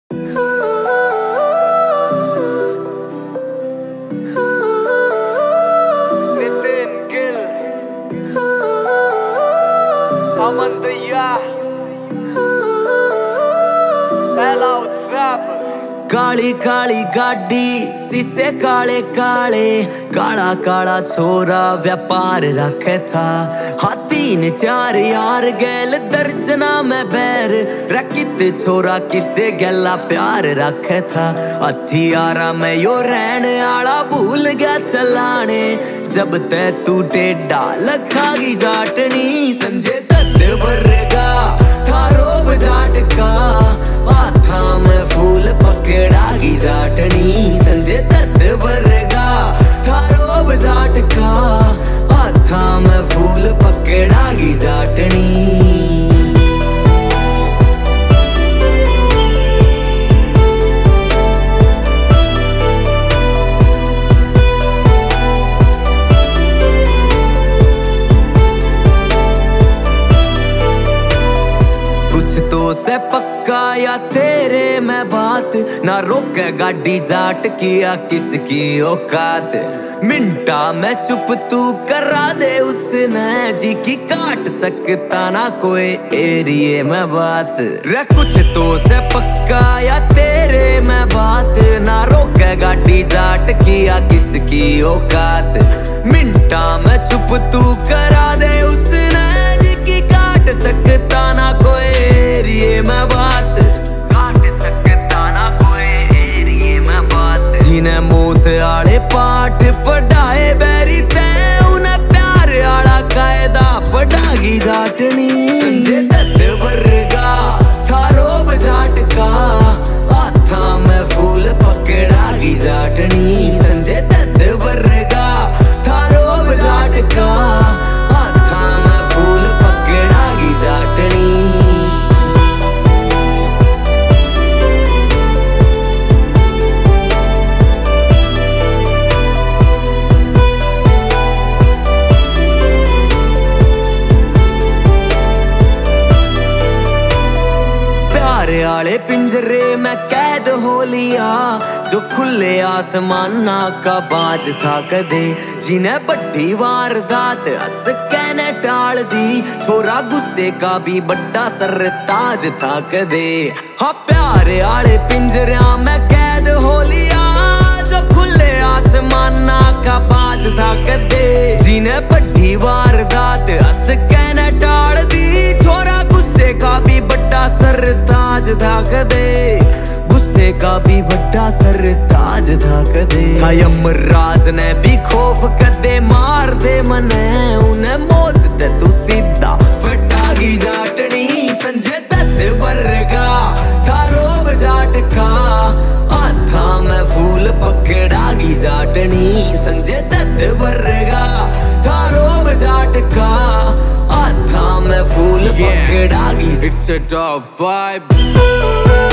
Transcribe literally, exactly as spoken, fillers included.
नितिन गिल, अमन दैया, पहला उत्सव। काली काली गाड़ी शीशे काले काले, काला काला छोरा व्यापार रखे था। हाँ तीन चार यार गैल दर्जना में बैर, रकित छोरा किसे गैला प्यार रखे था। हथियारा में यो रहन आला भूल गया चलाने, जब ते तू टेढ़ा लखागी जाटनी। संजय दत्त वर्गा थारो बजाट का, हाथा में फूल पकड़ागी जाटनी। संजय दत्त वर्गा थारो बजाट का, हाथा में फूल पकड़ागी जाटनी। से पक्का या तेरे में बात, ना रोके गाड़ी जाट किया किसकी औकात। मिंटा में चुप तू करा दे उसने, जी की काट सकता ना कोई एरिए में बात। रे कुछ तो से पक्का या तेरे में बात, ना रोके गाड़ी जाट किया किसकी औकात। मिंटा में चुप तू करा दे उसने, जी की काट सकता ना कोई एरिए में बात। काट सकता ना कोई एरिए में बात। जिन्हें मौत आले पाठ पढ़ाए बैरी ते, उन्हें प्यार आला कायदा पढ़ागी जाटनी। संजय दत्त वर्गा थारो बजाट का, हाथा में फूल पकड़ागी जाटनी। संजय दत्त वर्गा थारो बजाट का, हाथा में फूल पकड़ागी जाटनी। आले पिंजरे में कैद हो लिया, जो खुले आसमाना का बाज था कदे। जिन्हें बड्डी वारदात हंस कहने टाल दी, छोरा गुस्से का भी बड्डा सरताज था कदे। हाँ प्यारे आले पिंजरा में कैद हो लिया, जो खुले आसमाना का बाज था कदे। जिन्हें बड्डी वारदात हंस कहने टाल दी, छोरा गुस्से का भी बड्डा सरताज था कदे। गुस्से का भी बड्डा सरताज था कदे। यमराज ने भी खौफ कदे मार दे मने, उन्हें मौत दे तू सीधा फटागी जाटनी। संजय दत्त वर्गा थारो बजाट का, हाथा में फूल पकड़ागी जाटनी। संजय दत्त वर्गा थारो बजाट का, हाथा में फूल पकड़ागी। It's a top vibe.